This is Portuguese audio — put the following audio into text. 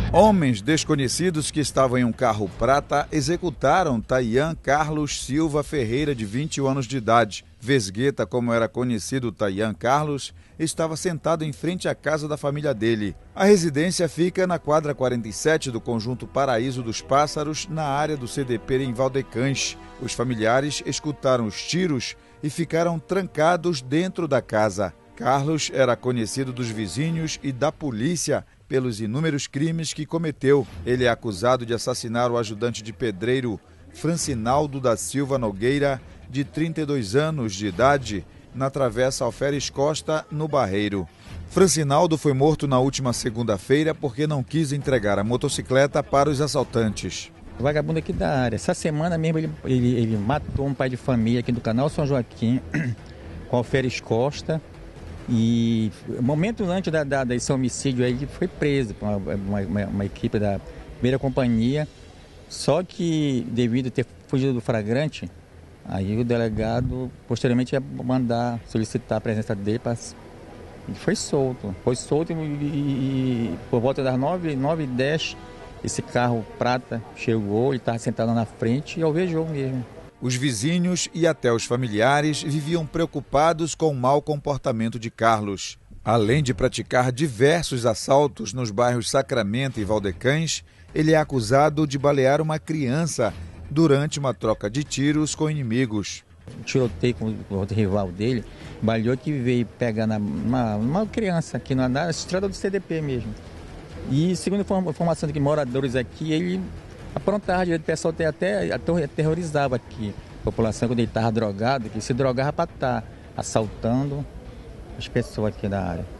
Homens desconhecidos que estavam em um carro prata executaram Taian Carlos Silva Ferreira, de 21 anos de idade. Vesgueta, como era conhecido Taian Carlos, estava sentado em frente à casa da família dele. A residência fica na quadra 47 do conjunto Paraíso dos Pássaros, na área do CDP em Valdecães. Os familiares escutaram os tiros e ficaram trancados dentro da casa. Carlos era conhecido dos vizinhos e da polícia pelos inúmeros crimes que cometeu. Ele é acusado de assassinar o ajudante de pedreiro Francinaldo da Silva Nogueira, de 32 anos de idade, na Travessa Alferes Costa, no Barreiro. Francinaldo foi morto na última segunda-feira porque não quis entregar a motocicleta para os assaltantes. O vagabundo aqui da área. Essa semana mesmo ele matou um pai de família aqui do Canal São Joaquim, com Alferes Costa. E momentos antes desse homicídio aí, ele foi preso por uma equipe da primeira companhia. Só que, devido a ter fugido do flagrante, aí o delegado posteriormente ia mandar solicitar a presença dele. Ele foi solto. E por volta das 9h10, esse carro prata chegou, ele estava sentado na frente e alvejou mesmo. Os vizinhos e até os familiares viviam preocupados com o mau comportamento de Carlos. Além de praticar diversos assaltos nos bairros Sacramento e Valdecães, ele é acusado de balear uma criança durante uma troca de tiros com inimigos. Tiroteio com o outro rival dele, baleou que veio pegar uma criança aqui na estrada do CDP mesmo. E segundo a informação de moradores aqui, ele aprontava, o pessoal até aterrorizava aqui a população quando ele estava drogado, que se drogava para estar assaltando as pessoas aqui da área.